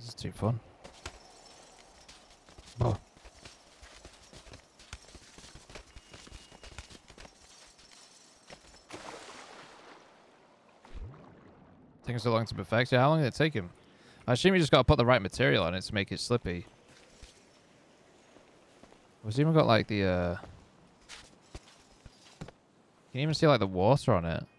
This is too fun. Oh. Taking so long to perfect. Yeah, how long did it take him? I assume you just got to put the right material on it to make it slippy. We've even got like the... Can you even see like the water on it?